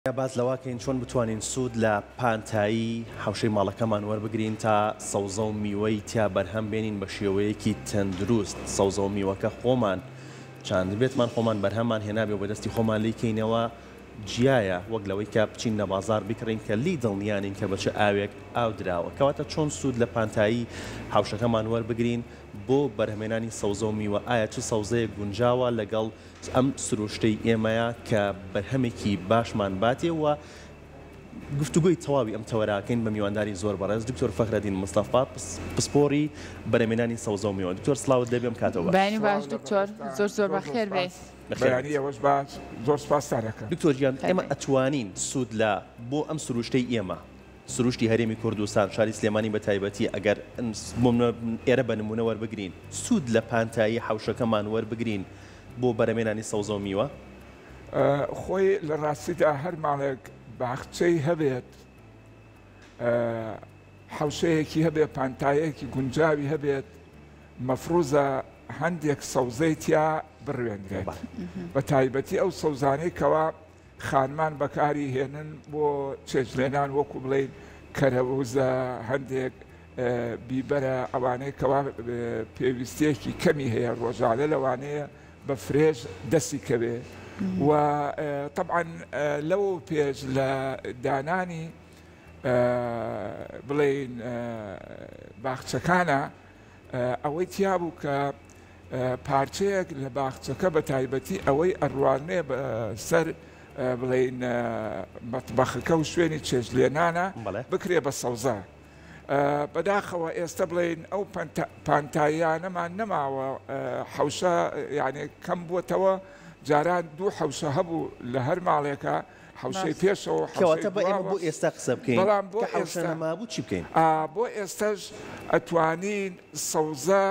باز لەواکەین چۆن بتوانین سوود لە پانتایی حوشەی ماڵەکەمان وەربگرین تا سەوزە و میوەی تیا بەرهەم بێنین بە شێوەیەکی تەندروست. سەوزە و میوەکە خۆمان چاند بێتمان خۆمان بەرهەمان هێنابێ و بەدەستی خۆمان لیکەینەوە جیایە وەک لەوەی کە بچین لە بازار بکڕین کە لی دڵنیانین کە بەچە ئاوێک ئاو دراوە. کەواتە چۆن سوود لە پانتایی حوشەکەمان وەربگرین بۆ بەرهەمێنانی سەوزە و میوە. ئایا چ سەوزەیە گونجاوە لەگەڵ ئەم سروشتەی ئێمەیە کە بەرهەمێکی باشمان باتێ و گفتوگوی تەواوی ئەم تەوەراکەین بە میوانداری زۆر بەڕێز دکتۆر فەخرەدین مستەفا پسپۆری بەرهەمێنانی سەوزە و میوە. دکتۆر سڵاوت دەبێ ئەم کاتەوە. بەینی باش دکتۆر زۆر بەخێر بێ. بەیانی ئەوەش باش زۆر سپاسدارەکەم. دکتۆر گیان ئێمە ئەتوانین سوود لە بۆ ئەم سروشتەی ئێمە سروشتی هەرێمی کوردستان شاری سلێمانی بە تایبەتی ئەگەر ئێرە بە نمونە وەربگرین سوود لە پانتایی حوشەکەمان وەربگرین بۆ بەرهەمێنانی سەوزە و میوە. خۆی لە ڕاستیدا هەر ماڵێک باخچەی هەبێت حوشەیەکی هەبێت پانتایەکی گونجاوی هەبێت مەفروزە هەندێک سەوزەی تیا بڕوێنرێت بە تایبەتی ئەو سەوزانەی کەوا خانمان بەکاری هێنن بۆ چێژلێنان وەکو بڵێن کەرەوزە هەندێک بیبەرە ئەوانەی کەوا پێویستیەکی کەمی هەیە ڕۆژانە لەوانەیە بە فرێژ دەستی کەوێ و طبعا لەو پێش لە دانانی بڵێن باخچەکانە ئەوەی تیا بوو کە پارچەیەک لە باخچەکە بە تایبەتی ئەوەی ئەڕوانێ سەر بڵێن مەتبەخەکە و شوێنی چێژلێنانە بکرێ بە سەوزە. بەداخەوە ئێستا بڵێن ئەو پانتاییانەمان نەماوە حوشە یعنی کەم بووتەوە جاران دوو حوشە هەبوو لە هەر ماڵێکە حوشەی پێشەوە کەواتە بە ئێمە بۆ ئێستا قسە بکەین بەڵام بۆ حوشە نەمابوو چی بکەین؟ بۆ ئێستاش ئەتوانین سەوزە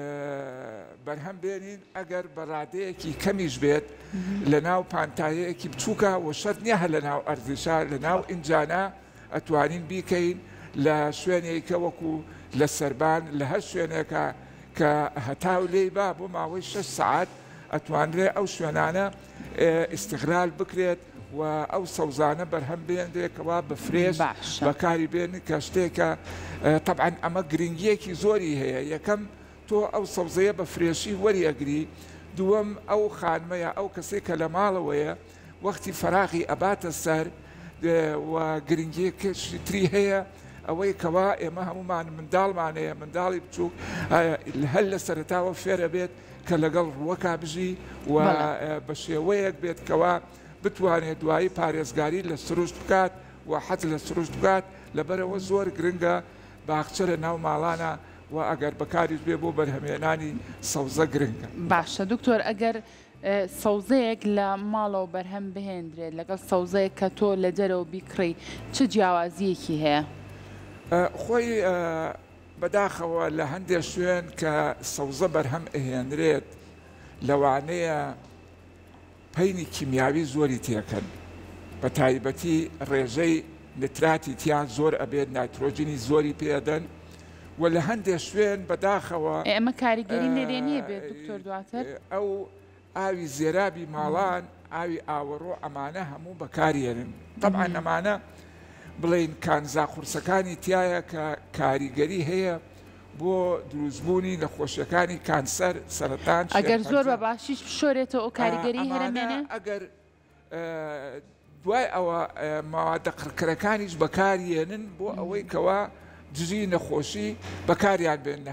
بەرهەم بێنین ئەگەر بەڕادەیەکی کەمیش بێت لە ناو پانتایەکی بچووکە و شەرت نییە هە لە ناو ئەرزشا لە ناو ئینجانە ئەتوانین بیکەین لە شوێنێکە وەکو لە سەربان لە هەر شوێنێکە کە هەتاو لێی با بۆ ماوەی 6 سعات ئەتوانرێ ئەو شوێنانە ئیستیغلال بکرێت و ئەو سەوزانە بەرهەم بێنرێکەوە بە فرێژ بەکاری بێنی کە شتێکە طبعا ئەمە گرنگیەکی زۆری هەیە. یەکەم تۆ ئەو سەوزەیە بە فرێشی وەریەگری، دووەم ئەو خانمەیە ئەو کەسێک کە لە ماڵەوەیە وەختی فەراغی ئەباتە سەر و گرنگیەکەشی تری هەیە ئەوەی کەوا ئێمە هەمومان منداڵمانەیە منداڵی بچووک هەر لە سەرتاوە فێرە بێت کە لەگەڵ ڕووەکا بژی و بە شێوەیەک بێت کەوا بتوانێت دوایی پارێزگاری لە سروشت بکات و حەز لە سروشت بکات لەبەرەوە زۆر گرنگە باخچە لە ناو ماڵانە و ئەگەر بەکاریش بێ بۆ بەرهەمێنانی سەوزە گرنگە. باشە دکتۆر ئەگەر سەوزەیەک لە ماڵەوە بەرهەم بهێنرێت لەگەڵ سەوزەیەک کە تۆ لە دەرەوە بیکڕی چ جیاوازیەکی هەیە؟ خۆی بەداخەوە لە هەندێک شوێن کە سەوزە بەرهەم ئەهێنرێت لەوانەیە پەینی کیمیاوی زۆری تێکەن بە تایبەتی ڕێژەی نتراتی تیان زۆر ئەبێت نایترۆجینی زۆری پێدەن و لە هەندێک شوێن بەداخەوە ئێمە کاریگەری نێرێنیە بێت دکتۆر دواتر ئەو ئاوی زێرابی ماڵان ئاوی ئاوەڕۆ ئەمانە هەموو بەکارێنن. طبعا ئەمانە بڵێن کانزا قورسەکانی تایە کە کاریگەری هەیە بۆ دروستبوونی نەخۆشیەکانی کانسەر سەرەتان ئەگەر زۆر بە باشیش بشۆرێتەوە ئەو کاریگەری هەرێنێ ئەگەر دوای ئەوە ماوادە قڕکەرەکانیش بەکارێنن بۆ ئەوەی کەوا دژی نەخۆشی بەکاریان بێنە.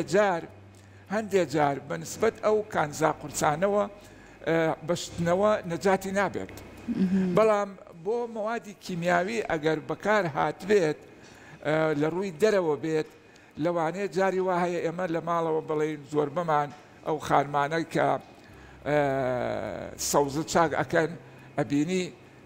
هەندێک جار بەنسبەت ئەو کانزا قورسانەوە بەشتنەوە نەجاتی نابێت، بەڵام بۆ مەوادی کیمیاوی ئەگەر بەکار هاتبێت لە ڕووی دەرەوە بێت لەوانەیە جاری وا هەیە ئێمە لە ماڵەوە بڵێن زۆر بەمان ئەو خانمانە کە سەوزە چاک ئەکەن ئەبینی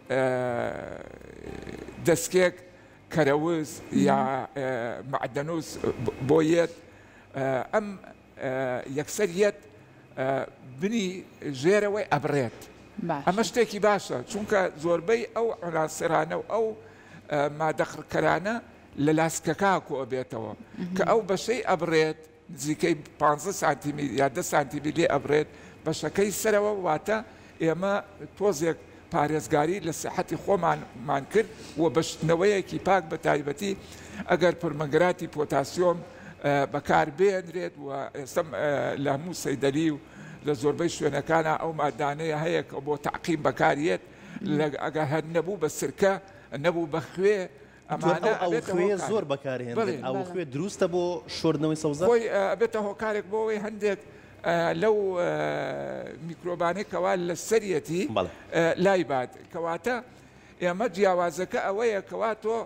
دەستکێک کەرەوز یا معدەنووس بۆیەت ئەم یەکسەریەت بنی ژێرەوەی ئەبڕێت. ئەمە شتێکی باشە چونکە زۆربەی ئەو عناسرانە و ئەو مادەخڕکەرانە لە لاسکەکە کۆبێتەوە کە ئەو بەشەی ئەبڕێت نزیکەی 15 سانتیمتر یا 10 سانتیمتر لێ ئەبڕێت بەشەکەی سەرەوە واتە ئێمە تۆزێک پارێزگاری لە سەحەتی خۆمان کرد و بەشتنەوەیەکی پاک بە تایبەتی ئەگەر پرمەگراتی پۆتاسیۆم بەکار بێنرێت و ئێستا لە هەموو سەیدەری و لە زۆربەی شوێنەکانە ئەو مادانەیە هەیە کە بۆ تەعقیم بەکارێت ئەگەر هەر نەبوو بە سرکە نەبوو بە خوێ ئەو خوێ زۆر بەکارهێنێت ئەو خوێ دروستە بۆ شۆردنەوەی سەوزە خۆی ئەبێتە هۆکارێک بۆەوەی هەندێک لەو میکرۆبانەی کەوا لە سەرەتی لای بات کەواتە ئێمە جیاوازەکە ئەوەیە کەوا تۆ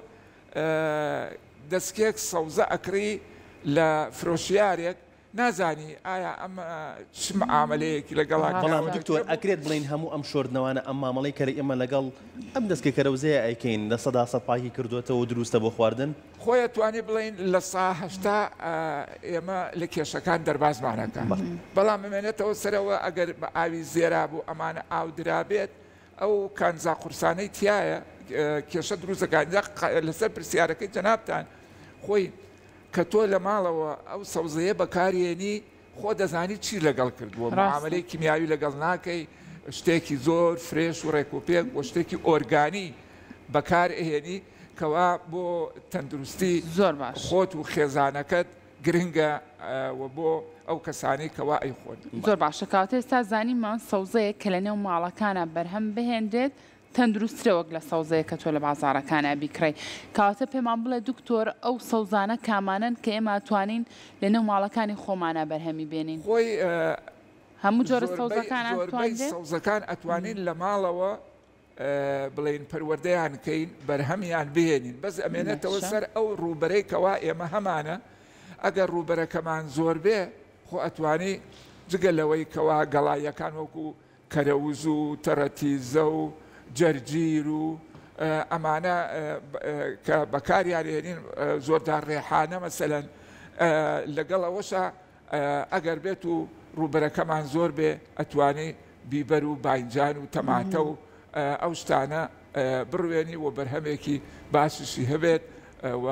دەستکێک سەوزە ئەکری لە فرۆشیارێک نازانی ئایا ئەم چ معاملەیەکی لەگەڵا بەڵام دکتۆر ئەکرێت بڵین هەموو ئەم شۆردنەوەانە ئەم مامەڵەی کەرە ئێمە لەگەڵ ئەم دەستکە کەرەوزەیە ئەیکەین لە سەدا سەد پاکی کردوێتەوە و دروستە بۆ خواردن خۆی توانی بڵین لە ساهشتا ئێمە لە کێشەکان دەربازمانەکە بەڵام بمێنێتەوە سەرەوە ئەگەر بە ئاوی زێرا بوو ئەمانە ئاو درابێت ئەو کانزا قورسانەی تایە کێشە دروستەکان لەسەر پرسیارەکەی جەنابتان خۆی کە تۆ لە ماڵەوە ئەو سەوزەیە بەکارێنی خۆ دەزانی چی لەگەڵ کردووە معاملەی کیمیاوی لەگەڵ ناکەی شتێکی زۆر فرێش و ڕێکوپێک بۆ شتێکی ئۆرگانی بەکار ئێنی کەوا بۆ تەندروستی زۆر باش خۆت و خێزانەکەت گرنگە و بۆ ئەو کەسانی کەوا ئەیخۆن زۆر باشە کاتێ ئێستا زانیمان سەوزەیە کە لە نێو ماڵەکانە بەرهەم بهێنرێت تەندروسترەوەک لە سەوزەیە کە تۆ لە بازارەکانە بیکڕی کاتە پێمان بڵێ دکتۆر ئەو سەوزانە کامانن کە ئێمە توانین لە نێو ماڵەکانی خۆمانە بەرهەمی بێنین خۆی هەموو جۆرە سەوزەکانە سەوزەکان ئەتوانین لە ماڵەوە بڵین پەروەردەیان کەین بەرهەمیان بهێنین بەس ئەمێنێتەوە سەر ئەو ڕووبەرەی کەوا ئێمە هەمانە ئەگەر ڕووبەرەکەمان زۆر بێ خۆ ئەتوانی جگە لەوەی کەوا گەڵایەکان وەکو کەرەوز و تەرەتیزە و جەرگیر و ئەمانە کە بەکاریانێنین زۆردار ڕێحانە مەسەلەن لەگەڵ ئەوەشە ئەگەر بێت و ڕووبەرەکەمان زۆر بێ ئەتوانی بیبەر و باینجان و تەماتە و ئەو شتانە بڕوێنی و بەرهەمێکی باششی هەبێت و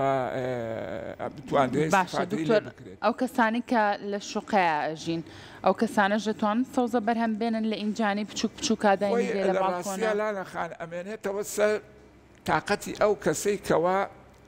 بتوانێت ئەو کەسانی کە لە شوقەیە ئەژین ئەو کەسانە دەتوانن سەوزە بەرهەم بێنن لە ئینجانی بچووک بچووکداینی لە باڵکۆنە لاخان ئەمێنێتەوە سەر تااقەتی ئەو کەسەی کەوا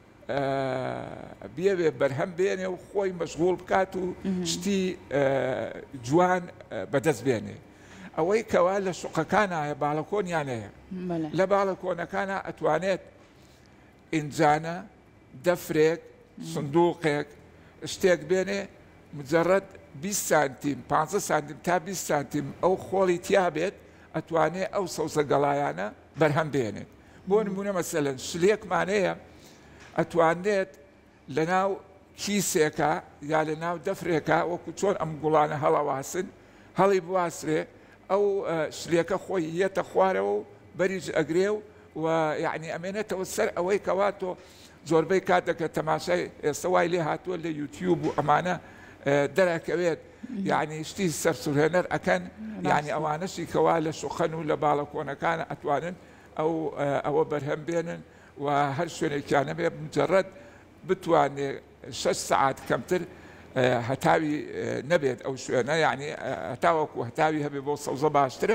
بێوێ بەرهەم بێنێ و خۆی مەشغوڵ بکات و شتی جوان بەدەست بێنێ ئەوەی کەوا لە شوقەکانە باڵکۆنیانەیە لە باڵکۆنەکانە ئەتوانێت ئینجانە دەفرێک سندوقێک شتێک بێنێ مجرد 20 سانتیم 15 سانتیم تا 20 سانتیم ئەو خۆڵی تیا بێت ئەتوانێت ئەو سەوزە گەڵایانە بەرهەم بێنێت بۆ نمونە مەسەلەن شلێکمانەیە ئەتوانێت لە ناو کیسێکە یا لە ناو دەفرێکە وەکو چۆن ئەم گوڵانە هەڵەواسن هەڵی بواسرێ ئەو شلێکە خۆی یەتە خوارەوە و بەریج ئەگرێ و یعنی ئەمێنێتەوە سەر ئەوەی کەواتۆ زۆربەی کاتێکە تەماشای ئێستا وای لێ هاتووە لە یوتیوب و ئەمانە دەرەکەوێت یعنی شتی سەرسورهێنەر ئەکەن یعنی ئەوانەشی کەوا لە شوخەن و لە باڵەکۆنەکانە ئەتوانن ئەوە بەرهەم بێنن و هەر شوێنێکیانە بێ مجرد بتوانێ 6 سعات کەمتر هەتاوی نەبێت ئەو شوێنە یعنی هەتاوەکو هەتاوی هەبێ بۆ سەوزە باشترە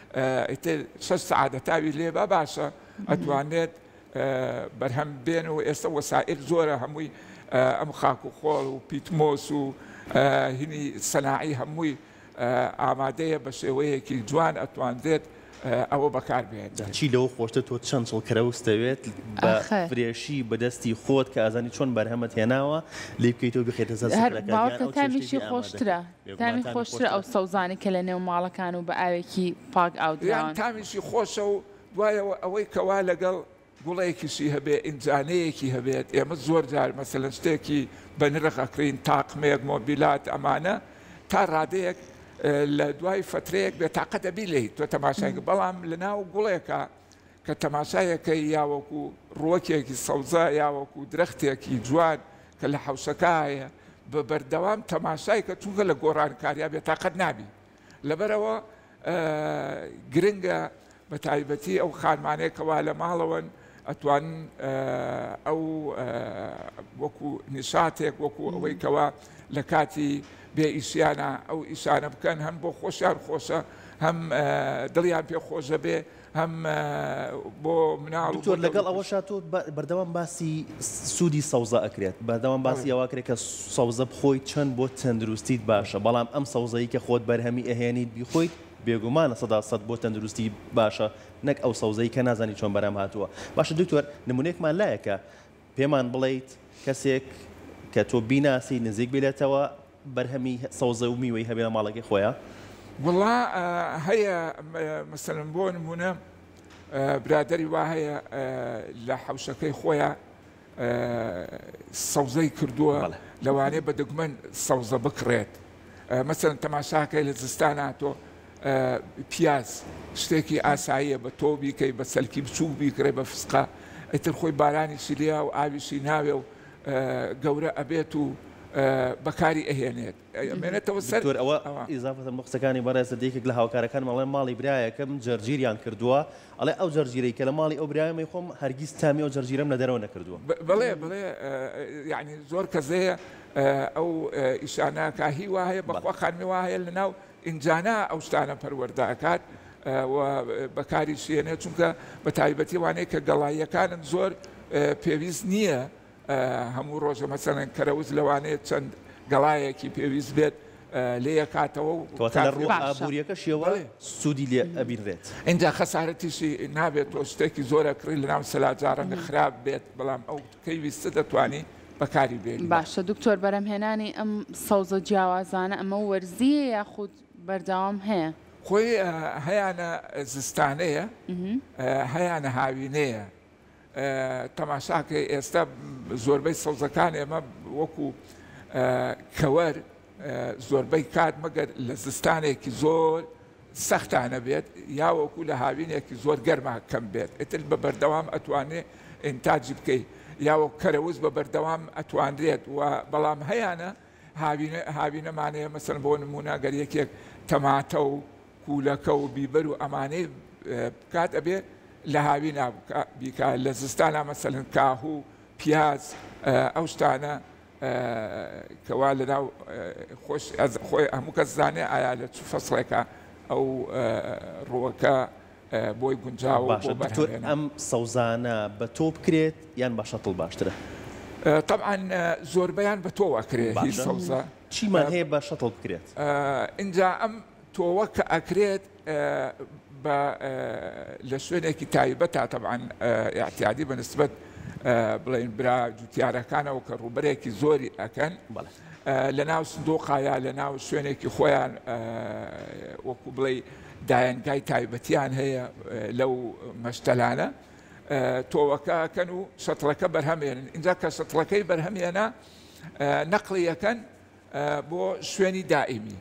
6 سعات هەتاوی لێبە باشە ئەتوانێت بەرهەم بێن و ئێستا وەسائل زۆرە هەمووی ئەم خاک و خۆڵ و پیتمۆس و هینی سەناعی هەمووی ئامادەیە بە شێوەیەکی جوان ئەتوانێت ئەوە بەکار بێت چی لەوە خۆشتە تۆ چەند چڵ کەرەوستەوێت بە فرێشی بەدەستی خۆت کە ئازانی چۆن بەرهەمت هێناوە لێ بکەیتەوە بخێتە باوکە تامیشی خۆشترە تامی خۆشترە ئەو سەوزانی کە لە نێو ماڵەکان و بە ئاوێکی پاک ئاودران تامیشی خۆشە و دوایەوە ئەوەی کەوا لەگەڵ گوڵەیەکیشی هەبێ ئینجانەیەکی هەبێت ئێمە زۆر جار مەسەلەن شتێکی بە نرخ ئەکرین تاقمێک مۆبیلات ئەمانە تا ڕادەیەک لە دوای فترەیەک بێ تاقە دەبی لێ تۆ تەماشایك بەڵام لە ناو گوڵێکە کە تەماشایەکەی یاوەکو ڕووەکێکی سەوزە یاوەکو درەختێکی جوان کە لە حوشەکایە بە بەردەوام تەماشایکە چونکە لە گۆڕانکاریا بێ تاقەت نابی لەبەرەوە گرنگە بە تایبەتی ئەو خانمانەیەکەوا لە ماڵەوەن ئەتوان ئەو وەکو نیشاتێک وەکو ئەوەی کەوا لە کاتی بێ ئیشیانە ئەو ئیشانە بکەن هەم بۆ خۆشیان خۆشە هەم دڵیان پێ خۆشە بێ هەم بۆ مناڵ دکتۆر لەگەڵ ئەوە شاتۆ بەردەوام باسی سوودی سەوزە ئەکرێت بەردەوام باسی ئەوەکرێت کە سەوزە بخۆی چەند بۆ تەندروستیت باشە بەڵام ئەم سەوزەیە کە خۆت بەرهەمی ئەهێنیت بیخۆیت بێگومانە 100% بۆ تەندروستی باشە نەک ئەو سەوزەی کە نازانی چۆن بەرام هاتووە باشە دکتۆر نمونێکمان لایەکە پێمان بڵیت کەسێک کە تۆ بیناسی نزیک بێتەوە بەرهەمی سەوزە و میوەی هەبێ لە ماڵەکەی خۆیان والله هەیە مثلەن بۆ نمونە برادری وا هەیە لە حەوشەکەی خۆیان سەوزەی کردووە لەوانەیە بە دەگمەن سەوزە بکڕێت مثلەن تەماشاکەی لە زستان هاتۆ پیاز شتێکی ئاساییە بە تۆ بیکەی بە سەلکی بچوو بیکڕێ بە فسقا ئیتر خۆی بارانیشی لیا و ئاویشی ناوێ و گەورە ئەبێت و بەکاری ئەهێنێت ئەمێنێتەوە سەر ئەوە ئیزافەتە مقسەکانی بەڕێزە دیکێک لە هاوکارەکان مەڵێن ماڵی برایەکەم جەرگیریان کردووە ئەڵێ ئەو جەرگیرەی کە لە ماڵی ئەو برایەمەی خۆم هەرگیز تامی ئەو جەرگیرەم لە دەرەوە نەکردووە بڵێ یعنی زۆر کەسەیە ئەو ئیشانەکە هی وا هەیە بەخوا خانمی وا هەیە لەناو ئینجانە ئەو شتانە پەروەردەکات و بەکاری شوێنێت چونکە بە تایبەتی وانەیە کە گەڵاییەکانن زۆر پێویست نییە هەموو ڕۆژە مەسەڵەن کەرەوز لەوانەیە چەند گەڵایەکی پێویست بێت لێیە کاتەوە و لە ڕوو ئابوووریەکە شێوە سوودی لێ ئەبینرێت اینجا خەسارەتیشی نابێت تۆ شتێکی زۆرە کڕی لە ناو سەلاجارەکە خراپ بێت بەڵام ئەو کەی ویستە دەتوانی بەکاری بێت باشە دکتۆر بەرهەمهێنانی ئەم سەوزە جیاوازانە ئەمە وەرزیە یاخود بەردەوام هەیە خۆی هەیانە زستانەیە هەیانە هاوینەیە تەماشاکە ئێستا زۆربەی سەوزەکان ئێمە وەکو کەوەر زۆربەی کات مەگەر لە زستانێکی زۆر سەختانە بێت یا وەکو لە هاوینێکی زۆر گەرما کەم بێت ئیتر بە بەردەوام ئەتوانێت ئینتاجی بکەیت یا وەک کەرەوز بە بەردەوام ئەتوانرێت و بەڵام هەیانە هاوینەمانەیە مەسەن بۆ نمونە گەر یەکێک تەماتە و کوولەکە و بیبەر و ئەمانەی کات ئەبێت لە هاوی بیکە لە زستانە مەسەلەن کاهوو پیاز ئەو شتانە کەوا لەناو خۆی هەموو کەس زانێ ئایا لە چ فەسڵێکە ئەو ڕۆوەکە بۆی گونجاو باشە ئەم سەوزانە بە تۆ بکرێت یان بە شەتڵ باشترە طبعا زۆربەیان بە تۆ ئەکرێت هیچ سەوزە چیمان هەیە بە شەتڵ بکرێت اینجا ئەم تۆوە کە ئەکرێت لە شوێنێکی تایبەتە طبعا احتیادی بەنسبەت بڵێن برا جوتیارەکانەوە کە ڕوبەرێکی زۆری ئەکەن لە ناو سندۆقایە لە ناو شوێنێکی خۆیان وەکو بڵێ دایەنگای تایبەتیان هەیە لەو مەشتەلانە تۆوەکەکەن و شەتڵەکە بەرهەمێنن اینجا کە شەتڵەکەی بەرهەمێنە نەقڵی یەکەن بۆ شوێنی دائیمی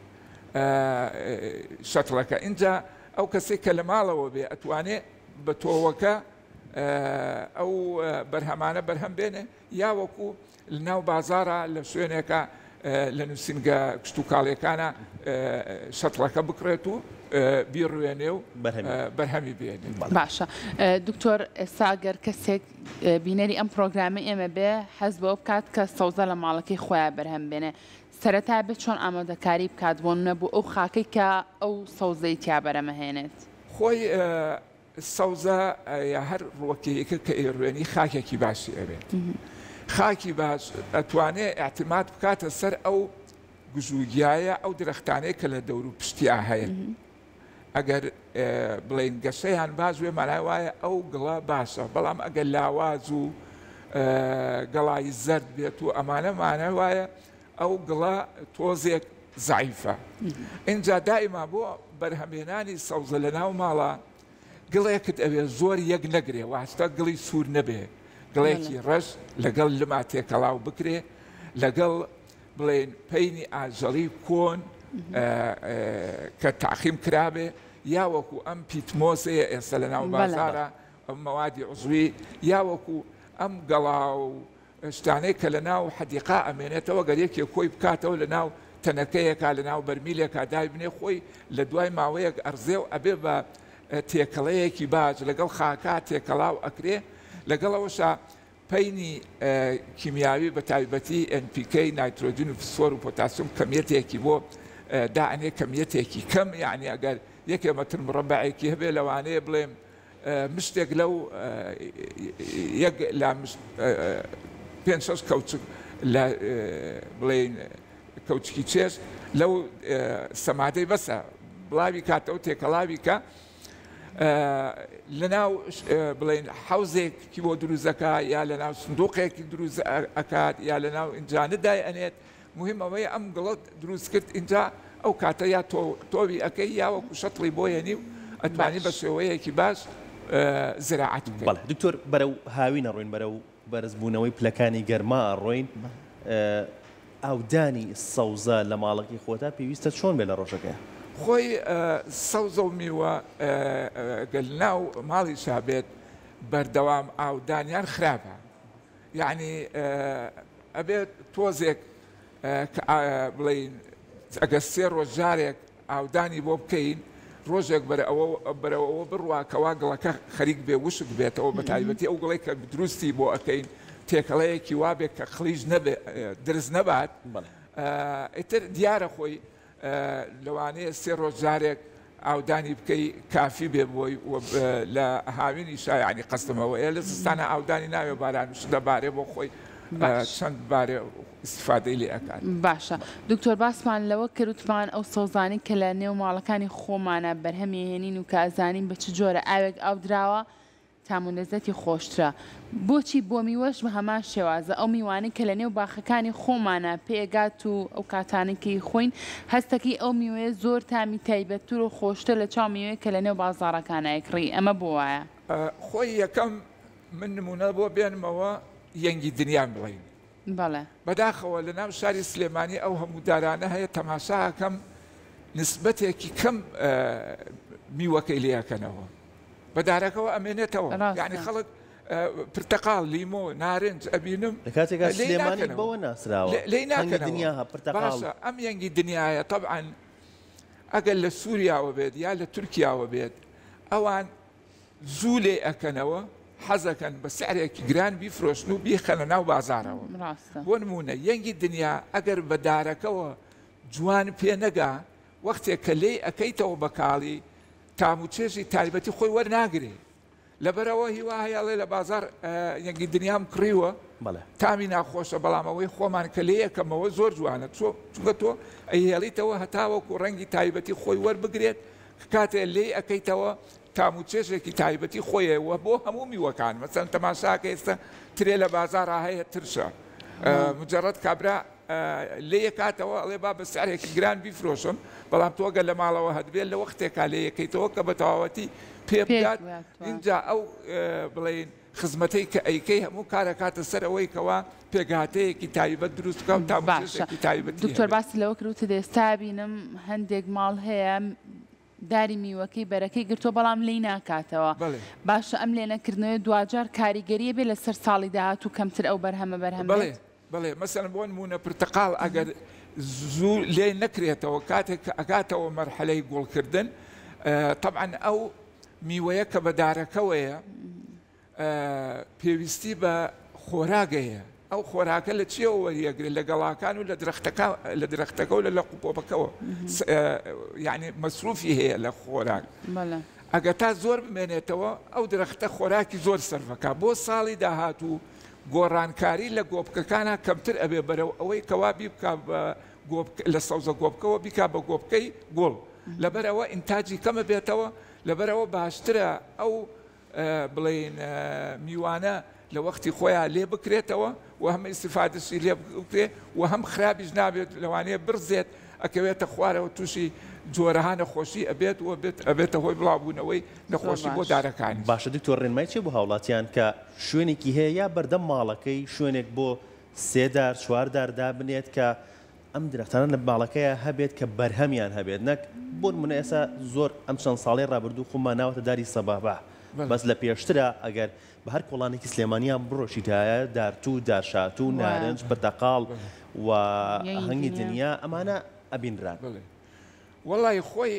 شەتڵەکە اینجا ئەو کەسێک کە لە ماڵەوە بێ ئەتوانێت بە تۆوەکە ئەو بەرهەمانە بەرهەم بێنێ یا وەکو لە ناو بازارە لە شوێنێکە لە نووسنگە کشت و کاڵیەکانە شەتڵەکە بکرێت و بیڕوێنێ و بەرهەمی بێنێ باشە دکتۆر ئێستا گەر کەسێک بینەری ئەم پرۆگرامی ئێمە بێ حەز بۆ بکات کە سەوزە لە ماڵەکەی خۆیان بەرهەم بێنێ سەرەتا بێت چۆن ئامادەکاری بکات بۆ نەبوو ئەو خاکەی کە ئەو سەوزەی تیا بەرەمەهێنێت خۆی سەوزە یا هەر ڕوەکەیەکە کە ئێڕوێنی خاکێکی باشی ئەبێت خاکی باش ئەتوانێت ئاعتماد بکاتە سەر ئەو گژوگیایە ئەو درەختانەیە کە لە دەور و پشتیا هەیە ئەگەر بڵێن گەشەیان باش وێ مانای وایە ئەو گڵە باشە بەڵام ئەگەر لاواز و گەڵای زەرد بێت و ئەمانە مانای وایە ئەو گڵە تۆزێک زعیفە اینجا دائیما بۆ بەرهەمێنانی سەوزە لە ناو ماڵە گڵێکت ئەوێ زۆر یەک نەگرێ واتە گڵی سوور نەبێ گڵێکی ڕەش لەگەڵ لما تێکەڵاو بکرێ لەگەڵ بڵێن پەینی ئاژەڵی کۆن کە تاقیم کرابێ یا وەکو ئەم پیتمۆسەیە ئێستا لە ناو بازارە ئەم مەوادی عزوی یا وەکو ئەم گەڵا و شتانەی کە لە ناو حەدیقا ئەمێنێتەوە گەرێکی کۆی بکاتەوە لە ناو تەنەکەیەکە لە ناو بەرمیلێکا دای بنێ خۆی لە دوای ماوەیەک ئەرزێ و ئەبێ بە تێکەڵەیەکی باش لەگەڵ خاکا تێکەڵاو ئەکرێ لەگەڵەوەشە پەینی کیمیاوی بە تایبەتی NPK نایترۆجین و فسفۆر و پۆتاسیۆم کەمیەتێکی بۆ دائنێ کەمیەتێکی کەم یعنی ئەگەر یەکێ مەتر مربعێکی هەبێ لەوانەیە بڵێم مشتێک لەو یەک لا پێ شەش کەوچک لە بڵێن کەوچکی چێش لەو سەمادەی بەسە بڵاوی کاتەوە تێکەڵاوی کە لەناو بڵێن حەوزێکی بۆ دروستەکە یا لەناو سندوقێکی دروست ئەکات یا لەناو ئینجانەدای ئەنێت مهم ئەوەیە ئەم گڵۆت دروست کرد اینجا ئەو کاتە یا تۆوی ئەەکەی یاوەکو شەتڵی بۆ یەنی و ئەتوانی بە شێوەیەکی باش زراعەت بکەیت. بەڵێ دکتۆر بەرەو هاوی نەڕۆین بەرەو بەرزبوونەوەی پلەکانی گەرما ڕۆین ئاودانی سەوزە لە ماڵەکی خۆتا پێویستە چۆن بێ لە ڕۆژەکە؟ خۆی سەوزە و میوە گەل ناو ماڵیشا بێت بەردەوام ئاودانیان خراپە. یعنی ئەبێت تۆزێک بڵین ئەگە سێ ڕۆژ جارێک ئاودانی بۆ بکەین ڕۆژێک بەرەوە بڕوا کەوا گڵەکە خەریک بێ وشک بێتەوە بە تایبەتی ئەو گڵی کە دروستی بۆ ئەەکەین تێکەڵەیەکی وابێت کە خلیژ درز نەبات ئیتر دیارە خۆی لەوانەیە سێ ڕۆژ جارێک ئاودانی بکەی کافی بێ بۆی لە هاوینی شایانی قەستمەوەیە لە زستانە ئاودانی ناوێ باران وش دەبارێ بۆ خۆی چەند بارێ استفادەی لێ ئەکات. باشە دکتۆر باسمان لەوە کردوتمان ئەو سەوزانی کە لە نێو ماڵەکانی خۆمانە بەرهەمێنین و کە ئەزانین بە چ جۆرە ئاوێک ئاو دراوە تامونەزەتی خۆشترە بۆچی بۆ میوەش بە هەمان شێوازە ئەو میوانی کە لە نێو باخەکانی خۆمانە پێگات و ئەو کاتانێکی خۆین هەستەکەی ئەو میوەیە زۆر تامی تایبەتتر و خۆشتە لە چاو میوەیە کە لە نێو بازاڕەکانایەکڕی ئەمە بۆ وایە خۆی یەکەم من نمونە بۆ بێنمەوە یەنگی دنیام بڵین بەڵێ بەداخەوە لە ناو شاری سلێمانی ئەو هەموو دارانە هەیە تەماشاکەم نسبەتێکی کەم میوەکەی لێەکەنەوە بەدارەکەەوە ئەمێنێتەوە یعنی خەڵک پرتەقال لیمۆ نارنج ئەبینم لە کاتێکا سلێمانی بەوە ناسراوە لێی دنیا باشە ئەم یەنگی دنیاە طبعاً ئەگەر لە سووریاوە بێت یا لە تورکیاوە بێت ئەوان زوو لێ ئەکەنەوە حەزەکەن بە سعرێکی گران بیفرۆشن و بیخەنە ناو بازارەوە بۆ نمونە یەنگی دنیا ئەگەر بە دارەکەەوە جوان پێ نەگا وەختێک کە لێی ئەەکەیتەوە بەکاڵی تاموچێژی تایبەتی خۆی وەرناگرێ لەبەرەوە هیوا هەیەڵێ لە بازار یەنگی دنیام کڕیوە تامی ناخۆشە بەڵامەوەی خۆمان کە لێ یەکەمەوە زۆر جوانە چونکە تۆ ئەهێڵیتەوە هەتاوەکو ڕەنگی تایبەتی خۆی وەربگرێت کاتێ لێ ئەەکەیتەوە تاموچێژێکی تایبەتی خۆیەوە بۆ هەموو میوەکان مەسەن تەماشاکە ئێستا ترێ لە بازارە هەیە ترشە مجرد کابرا لێ کاتەوە ئەڵێ با بە سعرێکی گران بیفرۆشم بەڵام تۆگە لە ماڵەوە هەدبێت لە وەختێکا لێ یەکەیتەوە کە بە تەواوەتی پێ بگات اینجا ئەو بڵێن خزمەتەی کە ئەیکەی هەموو کارە کاتە سەر ئەوەی کەوا پێگاتەیەکی تایبەت دروستکە و تاموچێژێکی تایبەتی دکتۆر باسی لەوە کردوتە ئێستا بینم هەندێک ماڵ هەیە داری میوەکەی بەرەکەی گرتۆ بەڵام لی ناکاتەوە باشە ئەم لێنەکردنەوەی دوجار کاریگەریە بێ لەسەر ساڵی داهات و کەمتر ئەو بەرهەمە بەڵێ مەسەن بۆ نمونە پرتەقاڵ ئەگەر زوو لێ نەکرێتەوە کاتێک ئەگاتەوە مەرحەلەی گوڵکردن طبعاً ئەو میوەیە کە بە دارەکەوەیە پێویستی بە خۆراگەیە ئەو خۆراکە لە چیەوە وەریەگرێت لە گەڵاکان و لە درەختەکە و لە قوپۆپەکەەوە یعنی مەسروفی هەیە لە خۆراک ئەگە تا زۆر بمێنێتەوە ئەو درەختە خۆراکی زۆر سەرفەکە بۆ ساڵی داهات و گۆڕانکاری لە گۆبکەکانە کەمتر ئەبێ بەرەو ئەوەی کەوابی بکە لە سەوزە گۆبکەوە بیکا بە گۆبکەی گوڵ لەبەرەوە ئینتاجی کەمە بێتەوە لەبەرەوە باشترە ئەو بڵێن میوانە لە وەختی خۆیان لێ بکرێتەوە و هەم ئیستیفادەشی لێ بکرێت و هەم خراپیش نابێت لەوانەیە برزێت ئەکەوێتە خوارەوە تووشی جۆرەها نەخۆشی ئەبێت و ئەبێتە هۆی بڵاوبوونەوەی نەخۆشی بۆ دارەکانی باشە دکتۆر ڕێنمای چێ بۆ هاوڵاتیان کە شوێنێکی هەیە یا بەردەم ماڵەکەی شوێنێک بۆ سێدار چواردار دابنێت کە ئەم درەختانە لە باڵەکەیە هەبێت کە بەرهەمیان هەبێت نەک بۆ نمونە ئێستا زۆر ئەم چەند ساڵی ڕابردوو خۆمان ناوەتە داری سەبابە بەس لە پێشترە ئەگەر بە هەر کۆڵانێکی سلێمانیان بڕۆشیتایە دارتوو دارشاتوو نارنج پرتەقاڵ و هەنگی دنیا ئەمانە ئەبینران وەڵی خۆی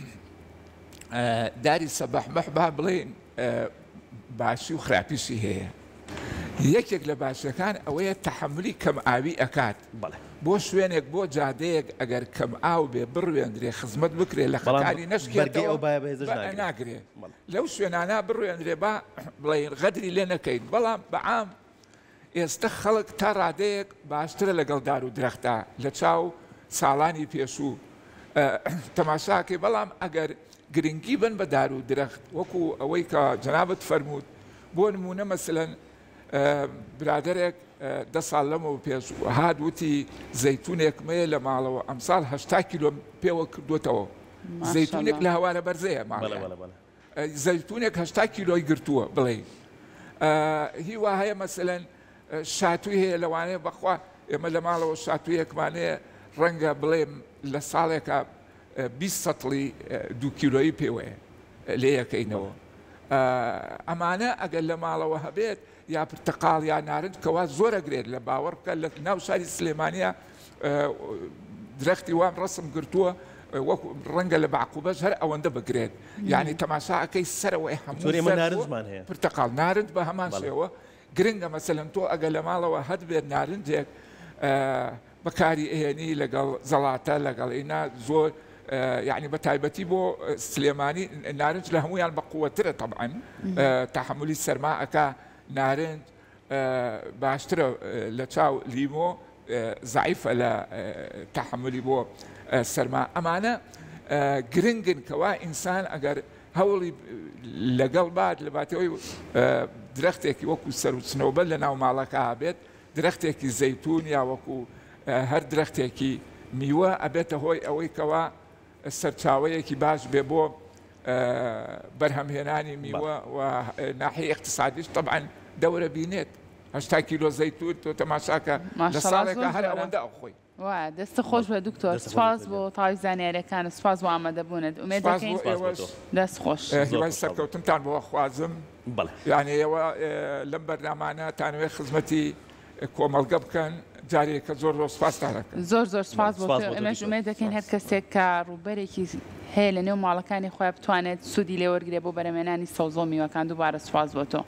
داری سەبەح مەحبا بڵێن باسی و خراپیشی هەیە یەکێک لە باشەکان ئەوەیە تەحملی کەم ئاوی ئەکات بۆ شوێنێک بۆ جادەیەک ئەگەر کەم ئاو بێ بڕوێندرێ خزمەت بکرێت لە خەکانی نەشکێتەوە ناگرێت لەو شوێنانە بڕوێندرێ با بڵێن غەدری لێ نەکەین بەڵام بەعام ئێستا خەڵک تا ڕادەیەک باشترە لەگەڵ دار و درەختە لە چاو ساڵانی پێشوو تەماشاکەی بەڵام ئەگەر گرنگی بن بە دار و درەخت وەکو ئەوەی کە جەنابەت فەرمووت بۆ نمونە مەسەلەن برادێک 10 ساڵ لەمەوە پێش هات وتی زەیتونێکمەیە لە ماڵەوە ئەمساڵ 80 کیلۆ پێوە کردوێتەوە زەیتونێک لە هەوارە بەرزەیە زەیتونێک 80 کیلۆی گرتووە بڵێ هیوا هەیە مەسەلەن شاتوی هەیە لەوانەیە بەخوا ئێمە لە ماڵەوە شاتویەکمانەیە ڕەنگە بڵێم لە ساڵێکە 20 سەتڵی 2 کیلۆیی پێوەیە لێ یەکەینەوە ئەمانە ئەگەر لە ماڵەوە هەبێت یا پرتەقاڵ یا نارنج کەوا زۆر ئەگرێت لە باوەڕ بکە لە ناو شاری سلێمانیە درەختی وام ڕسم گرتووە وەکو ڕەنگە لە باعقوبەش هەر ئەوەندە بگرێت یعنی تەماشاکەی سەرەوەی هەموو پرتەقاڵ نارنج بە هەمان شێوە گرنگە مەسەلەن تۆ ئەگەر لە ماڵەوە هەت بێت نارنجێک بەکاری ئێنی لەگەڵ زەڵاتە لەگەڵ ئینا زۆر يعني بتايبتي بو سليماني نارنج لهمويان بقوتره طبعا تحملي السرماء نارنج باشترة لتشاو ليمو ضعيفة لتحملي بو السرماء أمانة جرينجن كوا إنسان أجر هولي لقل بعد لباتوي درختك وكو سر سنوبل لنا ومالك عابد درختك الزيتون يا وكو هر درختك ميوة أبيته هوي أوي كوا السرچاويەکی باش بێ بۆ بەرهەمهێنانی میوە و ناحیە اقتصادیش طبعا دەورە بینێت 80 کیلۆ زەیتون تۆ تەماشاکە لە ساڵێکە هەر ئەوەندە ئەوخۆی دەستە خۆش بە دکتۆر سپاس بۆ تاوی زانیاریەکان سپاس بۆ ئامادەبوونت ئومێد دەکەین دەست خۆش هیوای سەرکەوتنتان بۆ خوازم یعنی ئێوە لەم بەرنامانە تانوێ خزمەتی کۆمەڵگە بکەن جارێکە زۆر زۆر سپاسدارەکەن زۆر سپاس بۆ ئێمەش ئومێد دەکەین هەر کەسێک کە ڕووبەرێکی هەیە لە نێو ماڵەکانی خۆیان بتوانێت سوودی لێوەرگرێ بۆ بەرهەمهێنانی سەوزە و میوەکان دووبارە سپاس بۆ تۆ